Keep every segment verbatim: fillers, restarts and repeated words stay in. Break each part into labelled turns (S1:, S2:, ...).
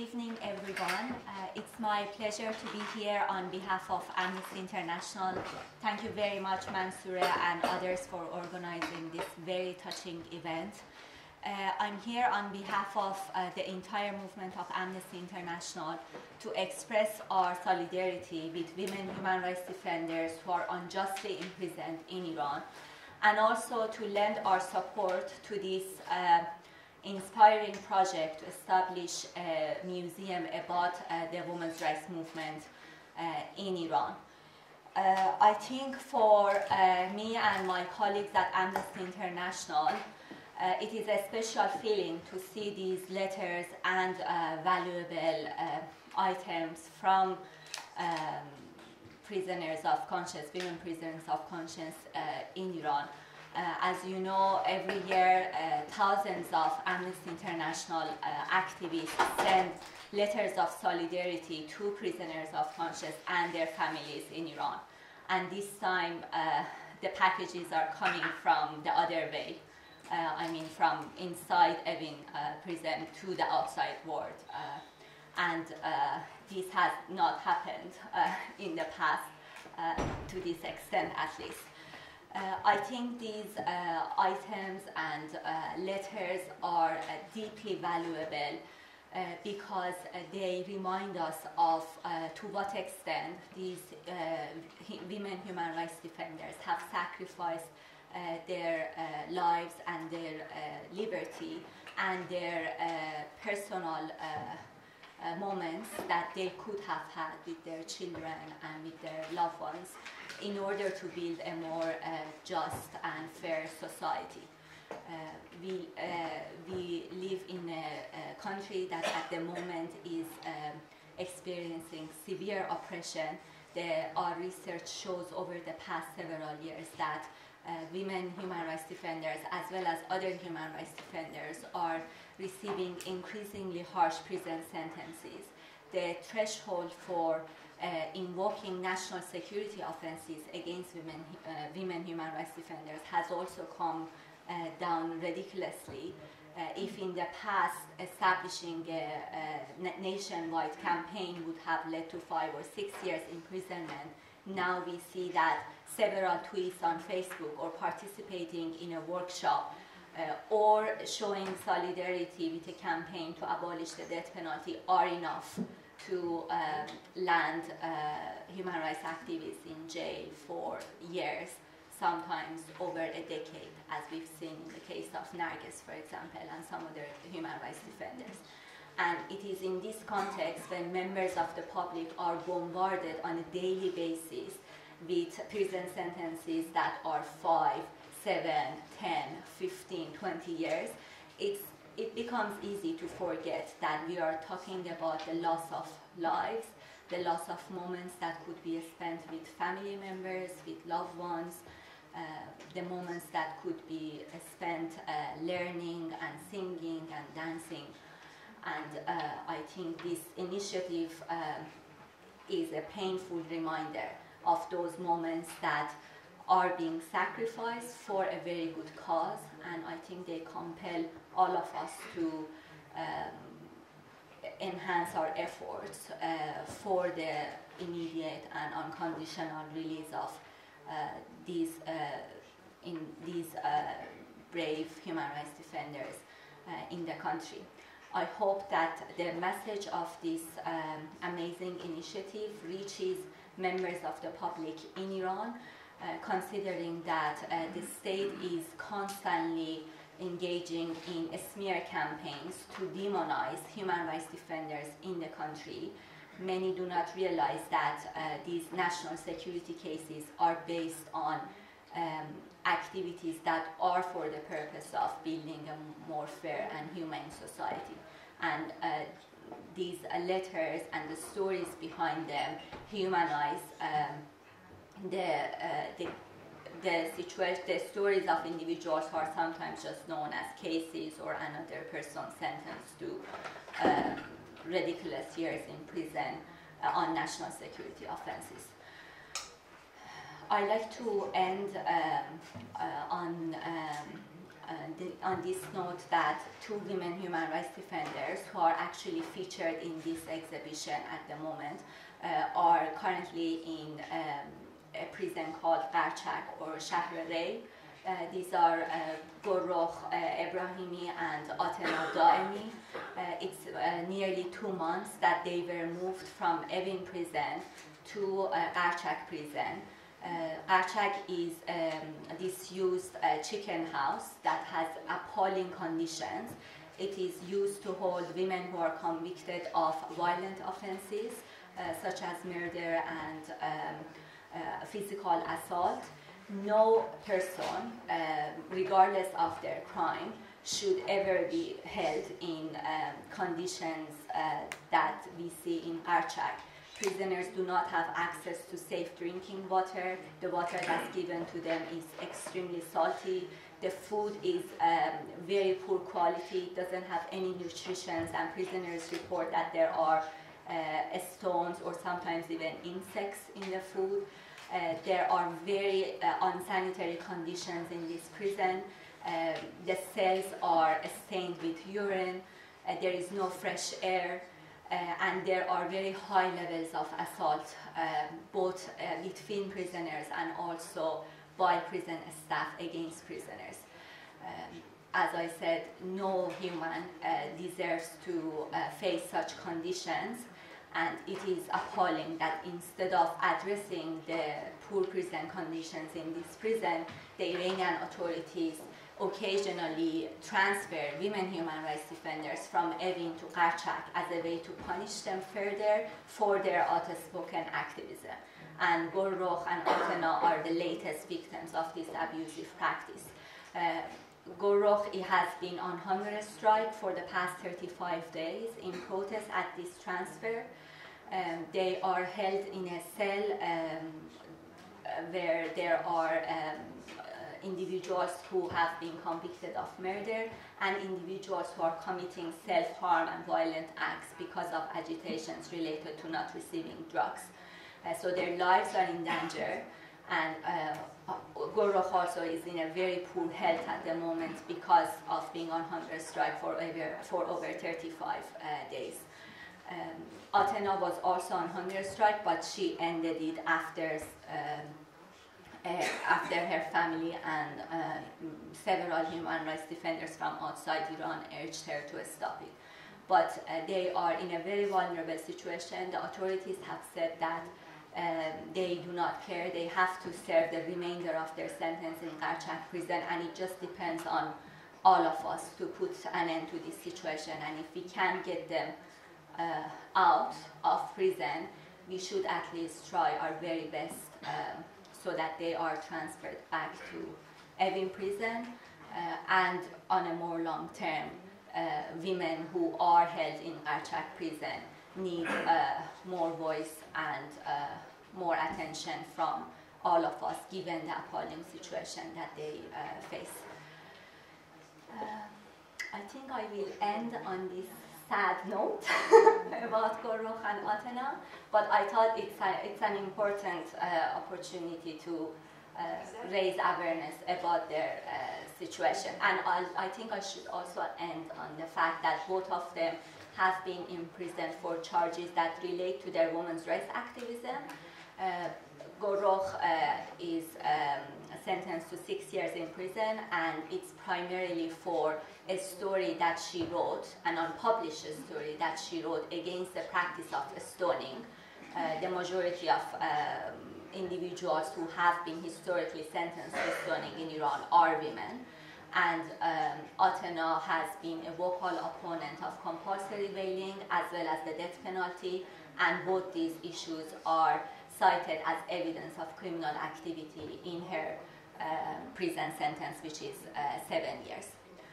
S1: evening, everyone. Uh, it's my pleasure to be here on behalf of Amnesty International. Thank you very much, Mansoura and others, for organizing this very touching event. Uh, I'm here on behalf of uh, the entire movement of Amnesty International to express our solidarity with women human rights defenders who are unjustly imprisoned in Iran, and also to lend our support to this uh, inspiring project to establish a museum about uh, the women's rights movement uh, in Iran. Uh, I think for uh, me and my colleagues at Amnesty International, uh, it is a special feeling to see these letters and uh, valuable uh, items from um, prisoners of conscience, women prisoners of conscience uh, in Iran. Uh, as you know, every year uh, thousands of Amnesty International uh, activists send letters of solidarity to prisoners of conscience and their families in Iran. And this time uh, the packages are coming from the other way. Uh, I mean from inside Evin uh, prison to the outside world. Uh, and uh, this has not happened uh, in the past uh, to this extent at least. Uh, I think these uh, items and uh, letters are uh, deeply valuable uh, because uh, they remind us of uh, to what extent these uh, women human rights defenders have sacrificed uh, their uh, lives and their uh, liberty and their uh, personal uh, uh, moments that they could have had with their children and with their loved ones, in order to build a more uh, just and fair society. Uh, we, uh, we live in a, a country that at the moment is um, experiencing severe oppression. The, our research shows over the past several years that uh, women human rights defenders as well as other human rights defenders are receiving increasingly harsh prison sentences. The threshold for Uh, invoking national security offenses against women, uh, women human rights defenders has also come uh, down ridiculously. Uh, if in the past establishing a, a nationwide campaign would have led to five or six years imprisonment, now we see that several tweets on Facebook or participating in a workshop uh, or showing solidarity with a campaign to abolish the death penalty are enough to um, land uh, human rights activists in jail for years, sometimes over a decade, as we've seen in the case of Nargis, for example, and some other human rights defenders. And it is in this context when members of the public are bombarded on a daily basis with prison sentences that are five, seven, ten, fifteen, twenty years, it's it becomes easy to forget that we are talking about the loss of lives, the loss of moments that could be spent with family members, with loved ones, uh, the moments that could be spent uh, learning and singing and dancing. And uh, I think this initiative uh, is a painful reminder of those moments that are being sacrificed for a very good cause, and I think they compel all of us to um, enhance our efforts uh, for the immediate and unconditional release of uh, these uh, in these uh, brave human rights defenders uh, in the country. I hope that the message of this um, amazing initiative reaches members of the public in Iran, Uh, considering that uh, the state is constantly engaging in smear campaigns to demonize human rights defenders in the country. Many do not realize that uh, these national security cases are based on um, activities that are for the purpose of building a more fair and humane society. And uh, these uh, letters and the stories behind them humanize um, The, uh, the, the, situation, the stories of individuals who are sometimes just known as cases or another person sentenced to uh, ridiculous years in prison uh, on national security offenses. I like to end um, uh, on um, uh, the, on this note that two women human rights defenders who are actually featured in this exhibition at the moment uh, are currently in um, a prison called Qarchak or Shahr Rey. Uh, these are uh, Gorrokh uh, Ebrahimi and Atena Daemi. Uh, it's uh, nearly two months that they were moved from Evin prison to uh, Qarchak prison. Uh, Qarchak is um, disused uh, chicken house that has appalling conditions. It is used to hold women who are convicted of violent offenses, uh, such as murder and um, uh, physical assault. No person, uh, regardless of their crime, should ever be held in um, conditions uh, that we see in Qarchak. Prisoners do not have access to safe drinking water. The water that's given to them is extremely salty. The food is um, very poor quality, doesn't have any nutrition, and prisoners report that there are uh, stones or sometimes even insects in the food. Uh, there are very uh, unsanitary conditions in this prison. Uh, the cells are stained with urine. Uh, there is no fresh air. Uh, and there are very high levels of assault, uh, both uh, between prisoners and also by prison staff against prisoners. Um, as I said, no human uh, deserves to uh, face such conditions. And it is appalling that instead of addressing the poor prison conditions in this prison, the Iranian authorities occasionally transfer women human rights defenders from Evin to Qarchak as a way to punish them further for their outspoken activism. And Gorrokh and Atena are the latest victims of this abusive practice. Uh, Gorrokh has been on hunger strike for the past thirty-five days in protest at this transfer. Um, they are held in a cell um, where there are um, uh, individuals who have been convicted of murder and individuals who are committing self-harm and violent acts because of agitations related to not receiving drugs. Uh, so their lives are in danger, and uh, Gorrokh also is in a very poor health at the moment because of being on hunger strike for over, for over thirty-five uh, days. Um, Atena was also on hunger strike, but she ended it after um, uh, after her family and uh, several human rights defenders from outside Iran urged her to stop it. But uh, they are in a very vulnerable situation. The authorities have said that um, they do not care. They have to serve the remainder of their sentence in Qarchak prison, and it just depends on all of us to put an end to this situation. And if we can get them uh, out of prison, we should at least try our very best um, so that they are transferred back to Evin prison, uh, and on a more long term, uh, women who are held in Qarchak prison need uh, more voice and uh, more attention from all of us, given the appalling situation that they uh, face. Uh, I think I will end on this sad note about Gorrokh and Atena, but I thought it's, a, it's an important uh, opportunity to uh, raise awareness about their uh, situation. And I'll, I think I should also end on the fact that both of them have been imprisoned for charges that relate to their women's rights activism. Uh, Gorrokh uh, is um, sentenced to six years in prison, and it's primarily for a story that she wrote, an unpublished story that she wrote against the practice of stoning. Uh, the majority of um, individuals who have been historically sentenced to stoning in Iran are women. And um, Atena has been a vocal opponent of compulsory veiling as well as the death penalty, and both these issues are cited as evidence of criminal activity in her uh, prison sentence, which is uh, seven years.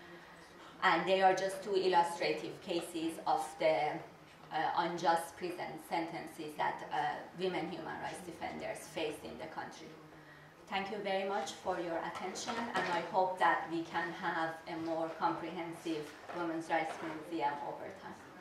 S1: And they are just two illustrative cases of the uh, unjust prison sentences that uh, women human rights defenders face in the country. Thank you very much for your attention, and I hope that we can have a more comprehensive women's rights museum over time.